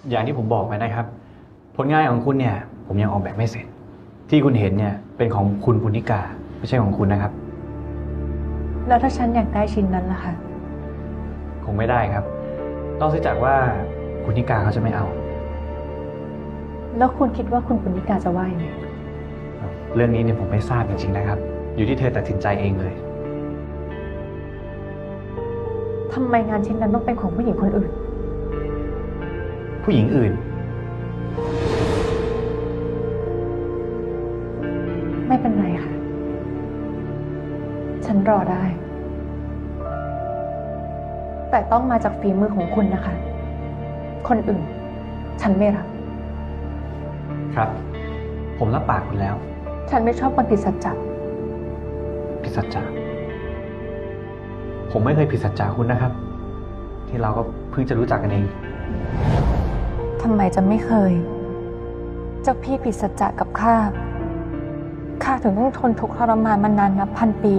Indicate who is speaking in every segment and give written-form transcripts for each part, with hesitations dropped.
Speaker 1: อย่างที่ผมบอกไปนะครับผลงานของคุณเนี่ยผมยังออกแบบไม่เสร็จที่คุณเห็นเนี่ยเป็นของคุณปุณณิกาไม่ใช่ของคุณนะครับ
Speaker 2: แล้วถ้าฉันอยากได้ชิ้นนั้นล่ะคะ
Speaker 1: คงไม่ได้ครับนอกจากว่าคุณนิกาเขาจะไม่เอา
Speaker 2: แล้วคุณคิดว่าคุณปุณณิกาจะว่ายังไง
Speaker 1: เรื่องนี้เนี่ยผมไม่ทราบจริงๆนะครับอยู่ที่เธอตัดสินใจเองเลย
Speaker 2: ทำไมงานชิ้นนั้นต้องเป็นของผู้หญิงคนอื่น
Speaker 1: ผู้หญิงอื่น
Speaker 2: ไม่เป็นไรค่ะฉันรอได้แต่ต้องมาจากฝีมือของคุณนะคะคนอื่นฉันไม่รับ
Speaker 1: ครับผมรับปากคุณแล้ว
Speaker 2: ฉันไม่ชอบคนผิดสัจจะ
Speaker 1: ผิดสัจจะผมไม่เคยผิดสัจจะคุณนะครับที่เราก็เพิ่งจะรู้จักกันเอง
Speaker 2: ทำไมจะไม่เคยเจ้าพี่ผิดสัจจะกับข้าถึงต้องทนทุกข์ทรมานมานานนับพันปี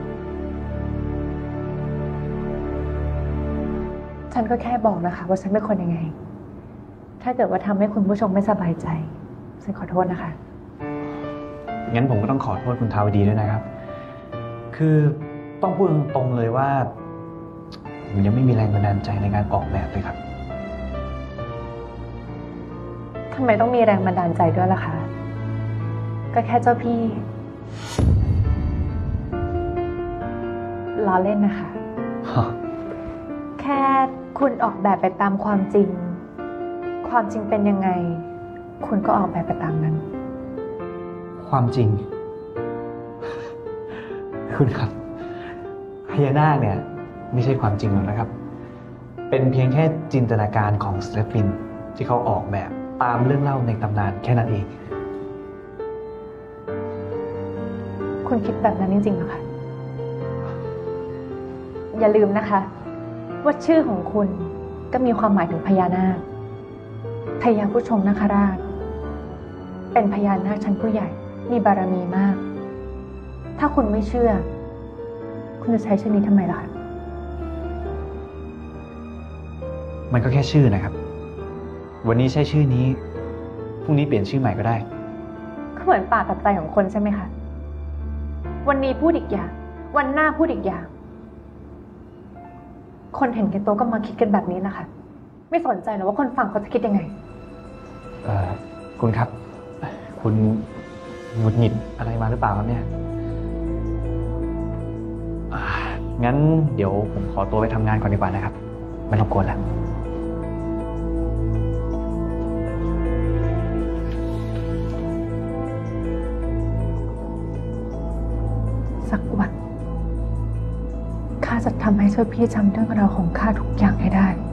Speaker 2: ฉันก็แค่บอกนะคะว่าฉันเป็นคนยังไงถ้าเกิดว่าทำให้คุณผู้ชมไม่สบายใจฉันขอโทษนะคะ
Speaker 1: งั้นผมก็ต้องขอโทษคุณทาวดีด้วยนะครับคือต้องพูดตรงๆเลยว่าผมยังไม่มีแรงบันดาลใจในการออกแบบเลยครับ
Speaker 2: ทำไมต้องมีแรงบันดาลใจด้วยล่ะคะก็แค่เจ้าพี่ล้อเล่นนะคะแค่คุณออกแบบไปตามความจริงเป็นยังไงคุณก็ออกแบบไปตามนั้น
Speaker 1: ความจริงคุณครับพญานาคเนี่ยไม่ใช่ความจริงหรอกนะครับเป็นเพียงแค่จินตนาการของศิลปินที่เขาออกแบบตามเรื่องเล่าในตำนานแค่นั้นเอง
Speaker 2: คุณคิดแบบนั้นจริงๆเหรอคะอย่าลืมนะคะว่าชื่อของคุณก็มีความหมายถึงพญานาคพญาผู้ชงนาคราชเป็นพญานาคชั้นผู้ใหญ่มีบารมีมากถ้าคุณไม่เชื่อคุณจะใช้ชื่อนี้ทำไมล่ะคะ
Speaker 1: มันก็แค่ชื่อนะครับวันนี้ใช้ชื่อนี้พรุ่งนี้เปลี่ยนชื่อใหม่ก็ได้
Speaker 2: ก็เหมือนปากกับใจของคนใช่ไหมคะวันนี้พูดอีกอย่างวันหน้าพูดอีกอย่างคนเห็นแก่ตัวก็มาคิดกันแบบนี้นะคะไม่สนใจหรอกว่าคนฟังเขาจะคิดยังไง
Speaker 1: คุณครับคุณหงุดหงิดอะไรมาหรือเปล่าครับเนี่ยงั้นเดี๋ยวผมขอตัวไปทำงานก่อนดีกว่านะครับไม่รบกวนแล้ว
Speaker 2: สักวันข้าจะทำให้เจ้าพี่จำเรื่องราวของข้าทุกอย่างให้ได้